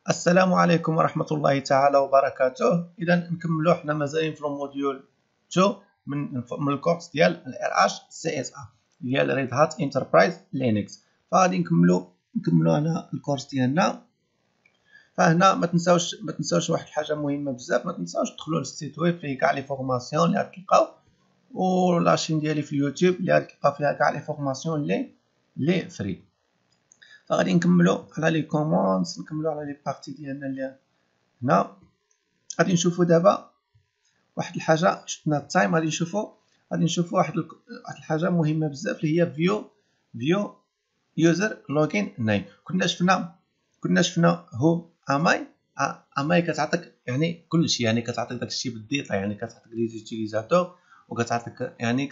السلام عليكم ورحمة الله تعالى وبركاته. إذا نكملوا حنا مازالين في الموديول 2 من الكورس ديال ال RH CSA ديال ريد هات انتربرايز لينكس. فغادي نكملوا هنا الكورس ديالنا. فهنا ما تنساوش واحد الحاجه مهمه بزاف، ما تنساوش تدخلوا للسيت ويب فيه كاع لي فورماسيون اللي غتلقاو، ولاشين ديالي في اليوتيوب اللي غتلقاو فيها كاع لي فورماسيون لي فري. فغادي نكملوا على لي كوموندز، نكملوا على لي بارتي ديالنا اللي هنا. غادي نشوفوا دابا واحد الحاجه، شفنا التايم، غادي نشوفوا واحد الحاجه مهمه بزاف اللي هي فيو يوزر لوغين نيم. كنا شفنا هو اماي كتعطيك يعني كلشي، يعني كتعطيك داكشي بالديتا، يعني كتعطيك لي زوتيليزاتور وكتعطيك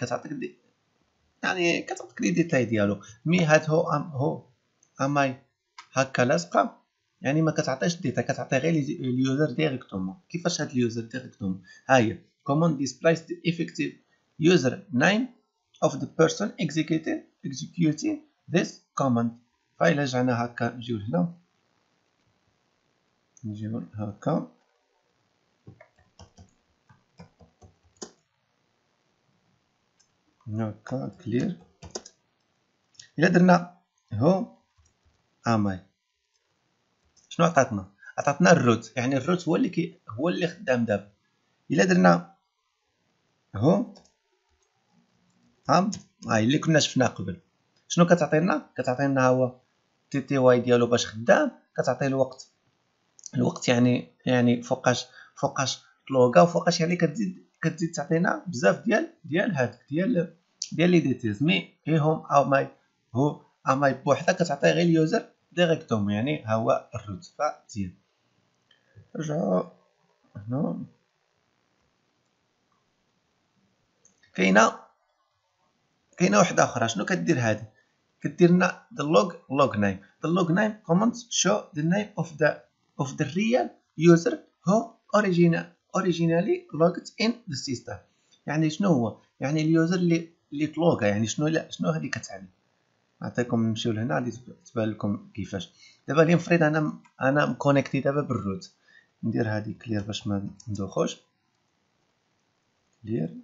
كتعطيك لي ديتاي ديالو. مي هاد هو اماي هكا لاصقه، يعني ما كتعطيش ديتا، كتعطي غير اليوزر ديريكتومون. كيفاش هاد اليوزر ديريكتومون؟ ها هي command displays the effective user name of the person executing this command. فإلا رجعنا هكا نجيو هنا، نجيو هكا كلير. إلا درنا هو اماي شنو عطاتنا الروت، يعني الروت هو اللي خدام دابا. الا درنا هو اللي كنا شفناه قبل، شنو كتعطينا هو تي تي واي ديالو باش خدام، كتعطيه الوقت يعني فوقاش طلوغا، وفوقاش يعني كتزيد تعطينا بزاف ديال هادك ديال لي ديتيلز. مي هيهم هو اماي بوحدها كتعطي غير اليوزر ديريكتوم، يعني ها هو الروت. فمزيان رجعوا هنا. كاينه واحده اخرى، شنو كدير هذه؟ كدير لنا the log name comments show the name of the real user who originally logged in the system. يعني شنو هو؟ يعني اليوزر اللي تلوغا. يعني شنو هذه كتعني؟ نعطيكم، نمشيو لهنا غادي تبان لكم كيفاش. دابا لنفرض انا مكونيكتي دابا بالروت، ندير هذه كلير باش ما ندوخوش. كلير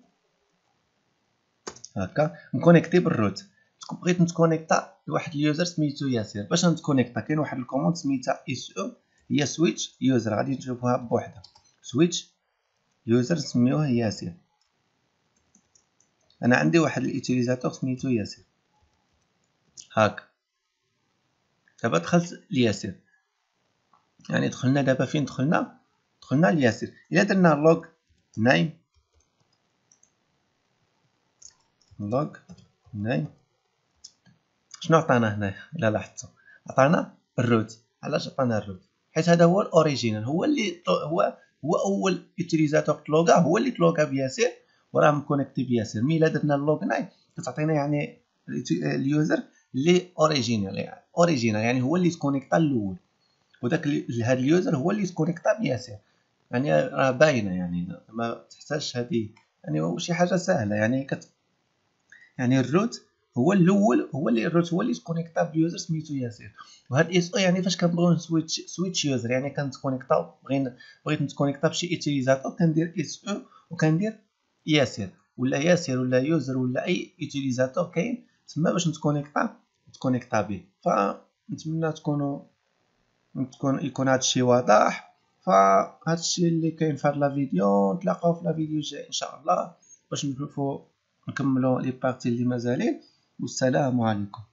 هكا مكونيكتي بالروت. بغيت نتكونيكتا لواحد اليوزر سميتو ياسر. باش نتكونيكتا كاين واحد الكوموند سميتها اس او، هي سويتش يوزر. غادي نشوفوها بوحدها، سويتش يوزر نسميوه ياسر. انا عندي واحد اليوتيليزاتور سميتو ياسر هاك. دابا دخلت لياسر، يعني دخلنا دابا فين دخلنا لياسر. الا درنا لوغ نيم شنو عطانا هنايا؟ الا لاحظتوا عطانا الروت. علاش عطانا الروت؟ حيت هذا هو الاوريجينال، هو اول يوتيليزاتور تلوغا، هو اللي تلوغا بياسر وراه مكونيكتي بياسر. مي الا درنا اللوغ ناي كتعطينا يعني اليوزر اللي اوريجينال، يعني هو اللي تكونيكتا الاول، وداك هذا اليوزر هو اللي تكونيكتا بياسر. يعني راه باينه، يعني ما تحتاجش هذه، يعني شي حاجه سهله. يعني الروت هو الاول، الروت هو اللي تكونيكتا بيوزر سميتو ياسر. وهاد اس او يعني فاش كنبغيو سويتش يوزر، يعني كنتكونيكطاو، بغيت نتكونيكطا بشي يوتيليزاتور، كندير اس او وكندير ياسر ولا يوزر ولا اي يوتيليزاتور كاين تما باش نتكونيكطا به. فنتمنى يكون هادشي واضح. فهادشي اللي كاين في هاد لا فيديو. نتلاقاو في لا فيديو الجاي ان شاء الله باش نكملوا لي بارتي اللي مازالين. والسلام عليكم.